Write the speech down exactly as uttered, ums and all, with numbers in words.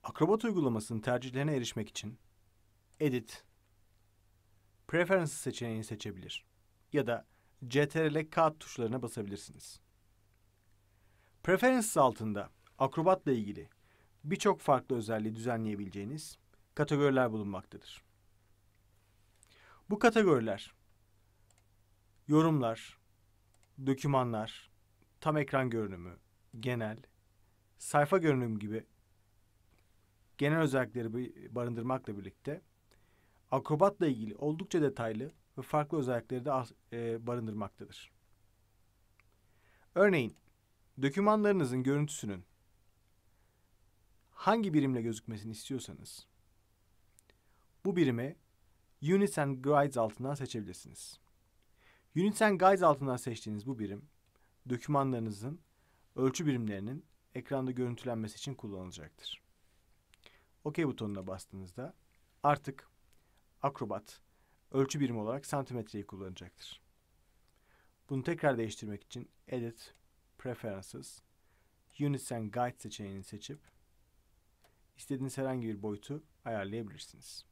Acrobat uygulamasının tercihlerine erişmek için Edit, Preferences seçeneğini seçebilir ya da Ctrl K tuşlarına basabilirsiniz. Preferences altında Acrobat'la ilgili birçok farklı özelliği düzenleyebileceğiniz kategoriler bulunmaktadır. Bu kategoriler yorumlar, dokümanlar, tam ekran görünümü, genel, sayfa görünümü gibi genel özellikleri barındırmakla birlikte Acrobat'la ilgili oldukça detaylı ve farklı özellikleri de e, barındırmaktadır. Örneğin, dokümanlarınızın görüntüsünün hangi birimle gözükmesini istiyorsanız, bu birimi Units and Guides altından seçebilirsiniz. Units and Guides altından seçtiğiniz bu birim, dokümanlarınızın ölçü birimlerinin ekranda görüntülenmesi için kullanılacaktır. OK butonuna bastığınızda artık Acrobat ölçü birimi olarak santimetreyi kullanacaktır. Bunu tekrar değiştirmek için Edit, Preferences, Units and Guides seçeneğini seçip istediğiniz herhangi bir boyutu ayarlayabilirsiniz.